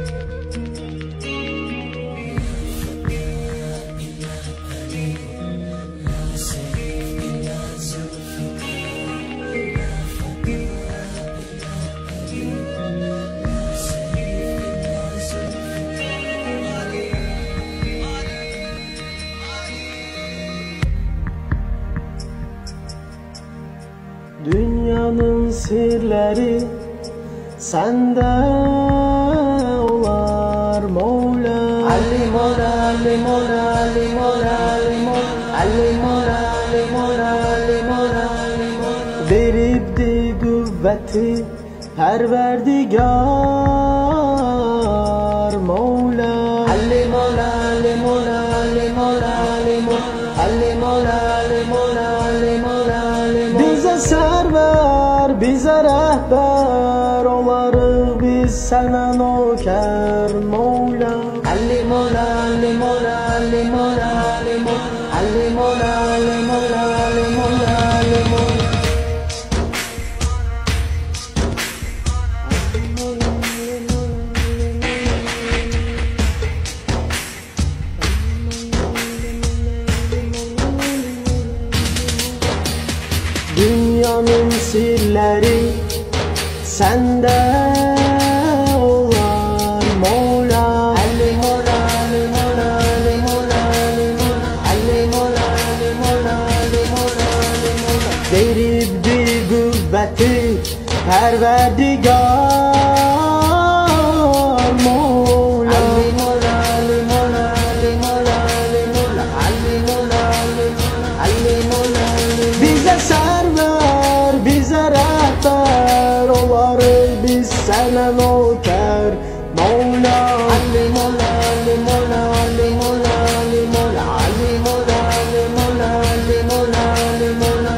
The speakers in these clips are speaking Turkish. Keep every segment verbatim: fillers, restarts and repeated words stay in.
Dünyanın sirleri sende olar Mola. Ali Mola, Ali Mola, Ali Mola, Ali Mola, Ali Mola, Ali Mola, Ali Mola, Ali Mola. Veribdi kuvveti Perverdigar Mola. Ali Mola, Ali Mola, Ali Mola, Ali Mola, Ali Mola, Ali Mola, Ali Mola, Ali Mola. Bize server, bize rehber olarız biz sana noker Mola. Ali Mola, Ali Mola, Ali Mola, Ali Mola, Ali Mola, Ali Mola, Ali Mola, Ali Mola. Dünyanın sirleri sende olar Mola. Ali Mola, Ali Mola, Ali Mola, Ali Mola, Ali Mola, Ali Mola, Ali Mola, Ali Mola. Veribdi kuvveti Perverdigar Mola. Ali Mola, Ali Mola, Ali Mola, Ali Mola, Ali Mola, Ali Mola, Ali Mola, Ali Mola. Bize server, bize rehber olarız biz sana noker Mola. Ali Mola, Ali Mola, Ali Mola, Ali Mola, Ali Mola, Ali Mola, Ali Mola, Ali Mola.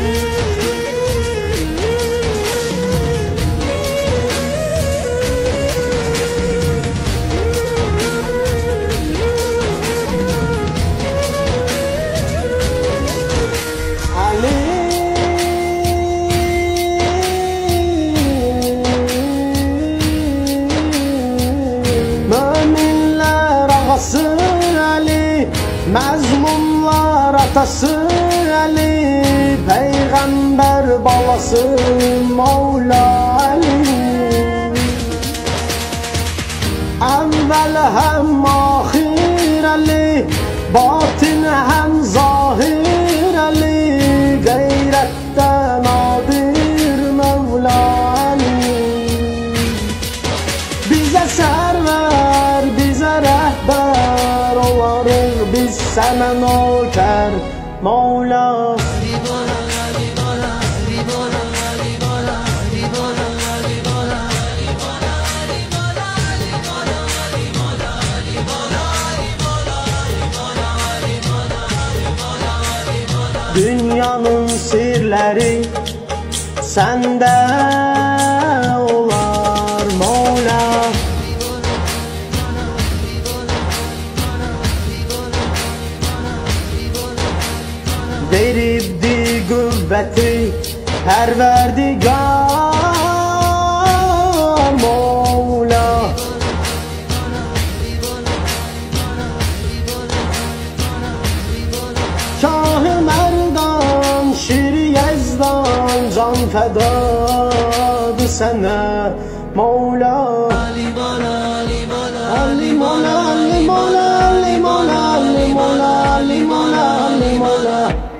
Müminler ağası Ali, mezmumlar atası Ali, peygamber balası Mola Ali. Evvel hem ahir Ali, batin hem zahir Ali, gayretten nadir Mola Ali. Bize server, bize rehber olarız biz sana noker Mola. Dünyanın sirleri sende olar Mola. Veribdi kuvveti Perverdigar Mola. Şah-ı Merdan, Şir Yezdan, can fedadı sana Mola. Ali Mola, Ali Mola, Ali Mola, Ali Mola, Ali Mola, Ali Mola, Ali Mola, Ali Mola.